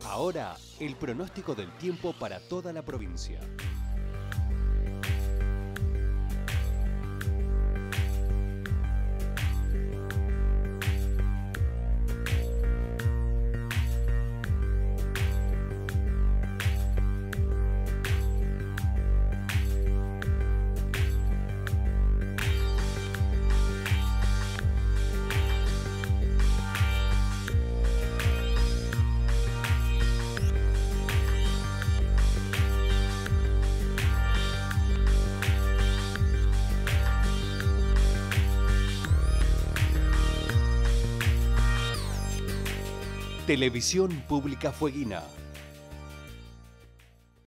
Ahora, el pronóstico del tiempo para toda la provincia. Televisión Pública Fueguina.